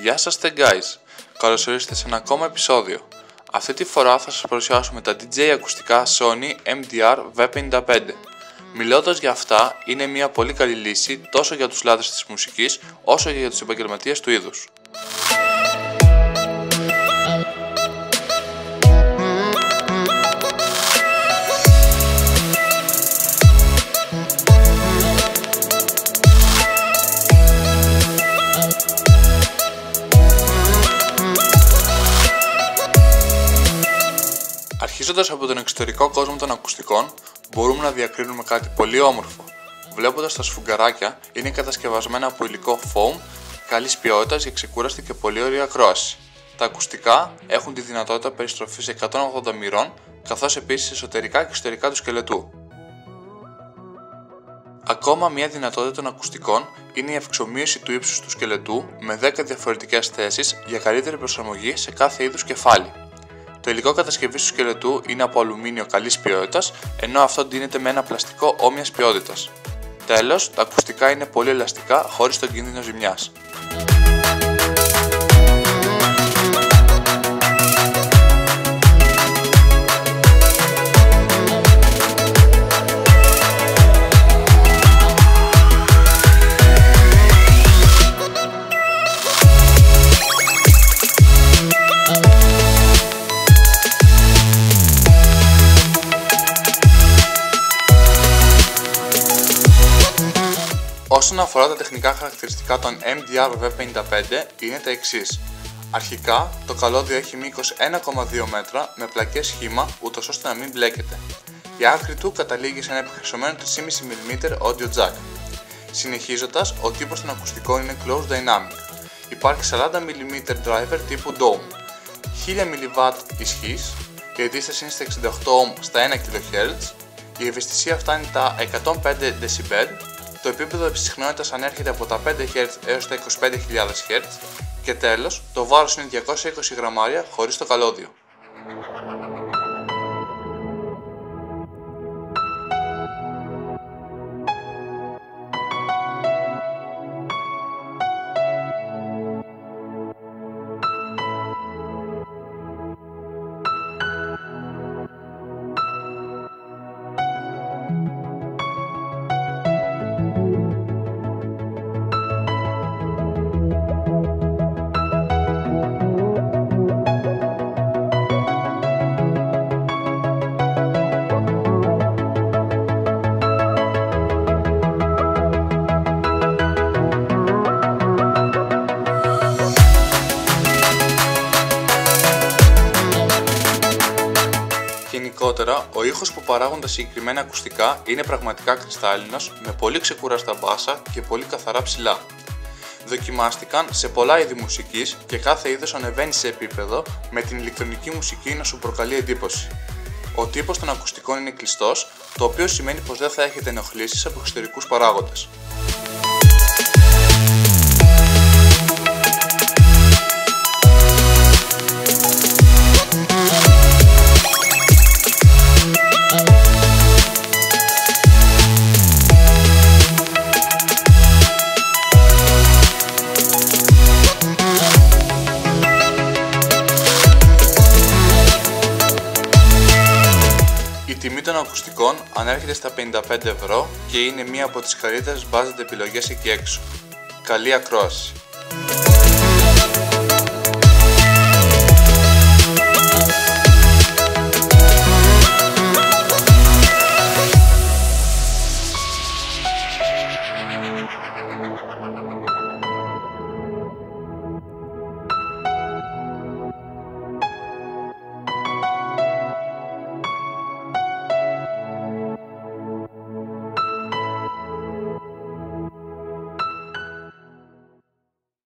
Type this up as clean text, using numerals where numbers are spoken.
Γεια σας guys, καλώς ορίσατε σε ένα ακόμα επεισόδιο. Αυτή τη φορά θα σας παρουσιάσουμε τα DJ ακουστικά Sony MDR V55. Μιλώντας για αυτά, είναι μια πολύ καλή λύση τόσο για τους λάτρες της μουσικής όσο και για τους επαγγελματίες του είδους. Αρχίζοντας από τον εξωτερικό κόσμο των ακουστικών, μπορούμε να διακρίνουμε κάτι πολύ όμορφο. Βλέποντας τα σφουγγαράκια, είναι κατασκευασμένα από υλικό foam καλής ποιότητας για ξεκούραστη και πολύ ωραία ακρόαση. Τα ακουστικά έχουν τη δυνατότητα περιστροφής 180 μοιρών, καθώς επίσης εσωτερικά και εξωτερικά του σκελετού. Ακόμα μια δυνατότητα των ακουστικών είναι η αυξομοίωση του ύψους του σκελετού με 10 διαφορετικές θέσεις για καλύτερη προσαρμογή σε κάθε είδους κεφάλι. Το υλικό κατασκευής του σκελετού είναι από αλουμίνιο καλής ποιότητας, ενώ αυτό ντύνεται με ένα πλαστικό όμοιας ποιότητας. Τέλος, τα ακουστικά είναι πολύ ελαστικά χωρίς τον κίνδυνο ζημιάς. Όσον αφορά τα τεχνικά χαρακτηριστικά των MDR V55 είναι τα εξής. Αρχικά, το καλώδιο έχει μήκος 1,2 μέτρα με πλακέ σχήμα ούτως ώστε να μην μπλέκεται. Η άκρη του καταλήγει σε ένα επιχρυσωμένο 3,5 mm audio jack. Συνεχίζοντας, ο τύπος των ακουστικών είναι close dynamic. Υπάρχει 40 mm driver τύπου Dome, 1000 mW ισχύς, η αντίσταση είναι στα 68 ohm στα 1 kHz, η ευαισθησία φτάνει τα 105 dB. Το επίπεδο συχνότητας ανέρχεται από τα 5 Hz έως τα 25.000 Hz και τέλος, το βάρος είναι 220 γραμμάρια χωρίς το καλώδιο. Γενικότερα, ο ήχος που παράγουν τα συγκεκριμένα ακουστικά είναι πραγματικά κρυστάλλινος, με πολύ ξεκούραστα μπάσα και πολύ καθαρά ψηλά. Δοκιμάστηκαν σε πολλά είδη μουσικής και κάθε είδος ανεβαίνει σε επίπεδο με την ηλεκτρονική μουσική να σου προκαλεί εντύπωση. Ο τύπος των ακουστικών είναι κλειστός, το οποίο σημαίνει πως δεν θα έχετε ενοχλήσεις από εξωτερικούς παράγοντες. Η τιμή των ακουστικών ανέρχεται στα 55 € και είναι μία από τις καλύτερες budget επιλογές εκεί έξω. Καλή ακρόαση!